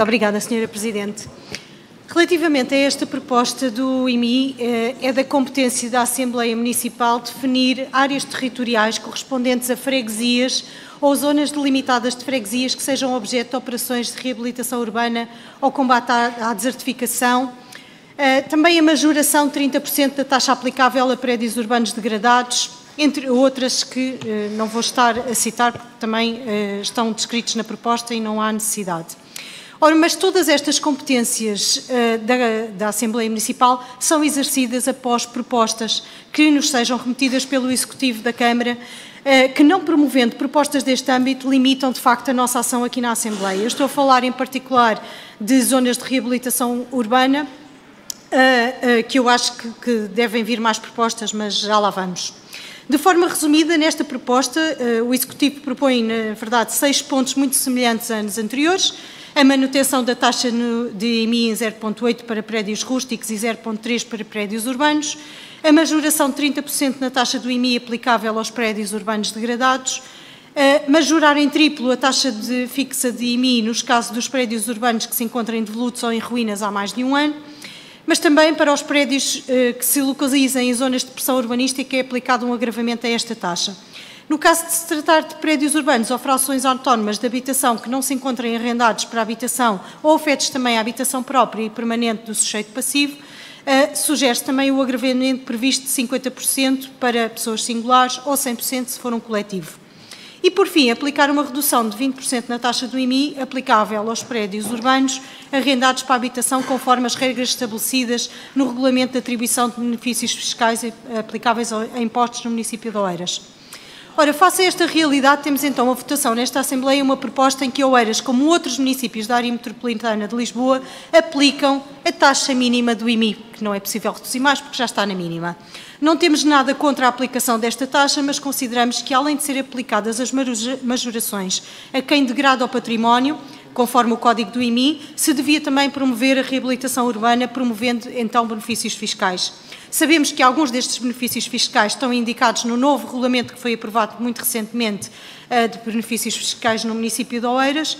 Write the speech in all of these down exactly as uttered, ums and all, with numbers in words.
Muito obrigada, senhora Presidente. Relativamente a esta proposta do I M I, é da competência da Assembleia Municipal definir áreas territoriais correspondentes a freguesias ou zonas delimitadas de freguesias que sejam objeto de operações de reabilitação urbana ou combate à, à desertificação. Também a majoração de trinta por cento da taxa aplicável a prédios urbanos degradados, entre outras que não vou estar a citar porque também estão descritos na proposta e não há necessidade. Ora, mas todas estas competências uh, da, da Assembleia Municipal são exercidas após propostas que nos sejam remetidas pelo Executivo da Câmara, uh, que não promovendo propostas deste âmbito, limitam de facto a nossa ação aqui na Assembleia. Eu estou a falar em particular de zonas de reabilitação urbana, uh, uh, que eu acho que, que devem vir mais propostas, mas já lá vamos. De forma resumida, nesta proposta, uh, o Executivo propõe, na verdade, seis pontos muito semelhantes a anos anteriores: a manutenção da taxa de I M I em zero vírgula oito para prédios rústicos e zero vírgula três para prédios urbanos, a majoração de trinta por cento na taxa do I M I aplicável aos prédios urbanos degradados, a majorar em triplo a taxa de fixa de I M I nos casos dos prédios urbanos que se encontram em devolutos ou em ruínas há mais de um ano, mas também para os prédios eh, que se localizem em zonas de pressão urbanística é aplicado um agravamento a esta taxa. No caso de se tratar de prédios urbanos ou frações autónomas de habitação que não se encontrem arrendados para habitação ou afetos também à habitação própria e permanente do sujeito passivo, uh, sugere-se também o agravamento previsto de cinquenta por cento para pessoas singulares ou cem por cento se for um coletivo. E, por fim, aplicar uma redução de vinte por cento na taxa do I M I aplicável aos prédios urbanos arrendados para habitação conforme as regras estabelecidas no Regulamento de Atribuição de Benefícios Fiscais aplicáveis a impostos no município de Oeiras. Ora, face a esta realidade, temos então a votação nesta Assembleia uma proposta em que Oeiras, como outros municípios da área metropolitana de Lisboa, aplicam a taxa mínima do I M I, que não é possível reduzir mais porque já está na mínima. Não temos nada contra a aplicação desta taxa, mas consideramos que, além de ser aplicadas as majorações a quem degrada o património, conforme o Código do I M I, se devia também promover a reabilitação urbana, promovendo então benefícios fiscais. Sabemos que alguns destes benefícios fiscais estão indicados no novo regulamento que foi aprovado muito recentemente de benefícios fiscais no município de Oeiras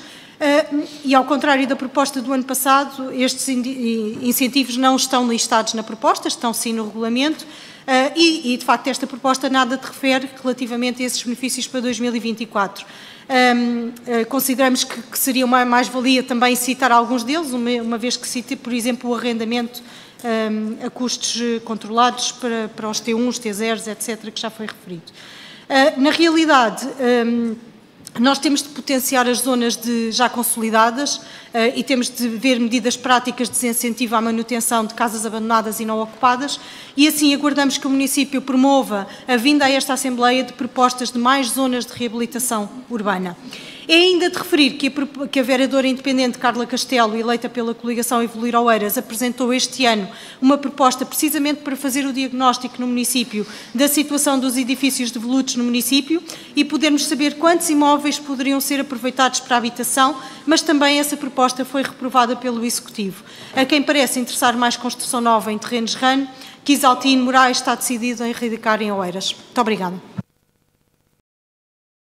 e, ao contrário da proposta do ano passado, estes incentivos não estão listados na proposta, estão sim no regulamento e, de facto, esta proposta nada te refere relativamente a esses benefícios para dois mil e vinte e quatro. Um, uh, consideramos que, que seria uma mais-valia também citar alguns deles, uma, uma vez que cite, por exemplo, o arrendamento um, a custos controlados para, para os T uns, T zeros, etcétera, que já foi referido. Uh, na realidade, um, nós temos de potenciar as zonas de, já consolidadas uh, e temos de ver medidas práticas de desincentivo à manutenção de casas abandonadas e não ocupadas e assim aguardamos que o município promova a vinda a esta Assembleia de propostas de mais zonas de reabilitação urbana. É ainda de referir que a, que a vereadora independente Carla Castelo, eleita pela coligação Evoluir Oeiras, apresentou este ano uma proposta precisamente para fazer o diagnóstico no município da situação dos edifícios devolutos no município e podermos saber quantos imóveis poderiam ser aproveitados para a habitação, mas também essa proposta foi reprovada pelo Executivo. A quem parece interessar mais construção nova em terrenos R A N, Quisaltino Moraes está decidido em erradicar em Oeiras. Muito obrigada.